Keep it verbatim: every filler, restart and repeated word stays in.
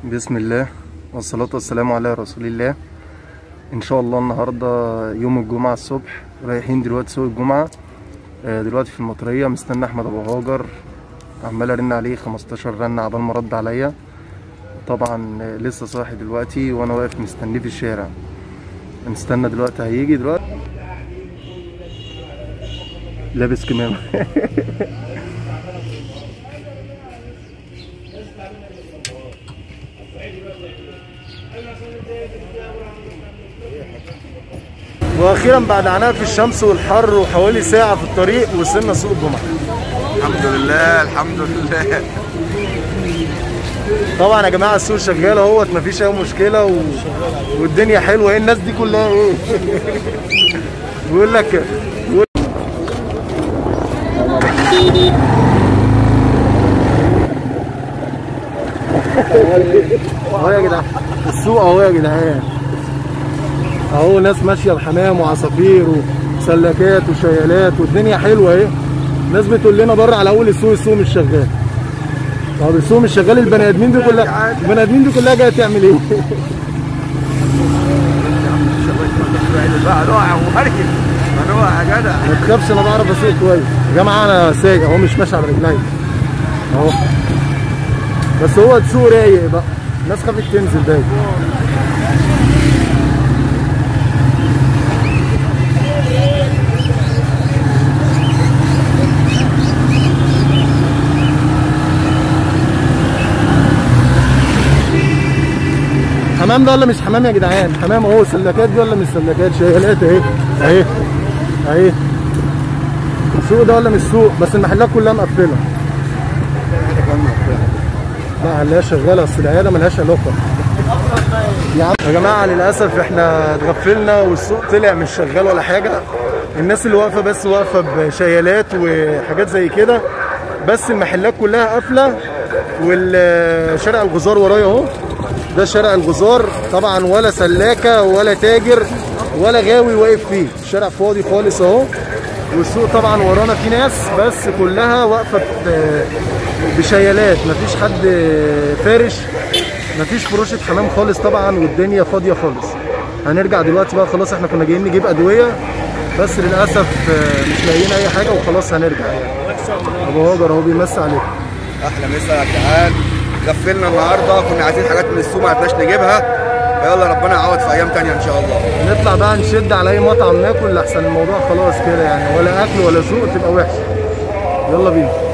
بسم الله والصلاة والسلام على رسول الله. ان شاء الله النهاردة يوم الجمعة الصبح، رايحين دلوقتي سوق الجمعة. دلوقتي في المطرية مستنى احمد ابو هاجر، عمال ارن عليه خمستاشر رنة عبال ما رد عليا. طبعا لسه صاحي دلوقتي وانا واقف مستنيه في الشارع، نستنى دلوقتي هيجي دلوقتي لابس كمامة واخيرا بعد عناء في الشمس والحر وحوالي ساعه في الطريق وصلنا سوق الجمعه. الحمد لله الحمد لله. طبعا يا جماعه السوق شغال اهوت، مفيش اي مشكله و... والدنيا حلوه. ايه الناس دي كلها ايه؟ بيقول لك بيقول... اهو يا جدعان السوق اهو يا جدعان، اهو ناس ماشيه بحمام وعصافير وسلكات وشيالات والدنيا حلوه اهي. ناس بتقول لنا بره على اول السوق السوق مش شغال. طب السوق مش شغال، البني ادمين دي كلها البني ادمين دي كلها جايه تعمل ايه؟ يا جدع ما تخافش انا بعرف اسوق كويس يا جماعه، انا سايق اهو مش ماشي على رجلي اهو، بس هو السوق رايق بقى، الناس خافت تنزل دايما. حمام ده ولا مش حمام يا جدعان؟ حمام اهو. سلكات دي ولا مش سلكات؟ شيالات اهي اهي اهي. السوق ده ولا مش سوق؟ بس المحلات كلها مقفله. لا هنلاقيها شغاله، بس العياده ملهاش علاقه يا عم. يا جماعه للاسف احنا اتغفلنا والسوق طلع مش شغال ولا حاجه. الناس اللي واقفه بس واقفه بشيالات وحاجات زي كده، بس المحلات كلها قافله. والشارع الغزار ورايا اهو، ده شارع الغزار طبعا، ولا سلاكه ولا تاجر ولا غاوي واقف فيه، الشارع فاضي خالص اهو. والسوق طبعا ورانا في ناس بس كلها واقفه بشيالات، مفيش حد فارش، مفيش فروشه حمام خالص طبعا، والدنيا فاضيه خالص. هنرجع دلوقتي بقى خلاص، احنا كنا جايين نجيب ادويه بس للاسف مش لاقيين اي حاجه وخلاص هنرجع. ابو هاجر اهو بيمسي عليكم. احلى مسا يا جدعان. غفلنا النهارده، كنا عايزين حاجات من السوق ما عرفناش نجيبها، فيلا ربنا يعوض في ايام تانيه ان شاء الله. نطلع بقى نشد على اي مطعم ناكل، لحسن الموضوع خلاص كده يعني، ولا اكل ولا سوق تبقى وحشه. يلا بينا.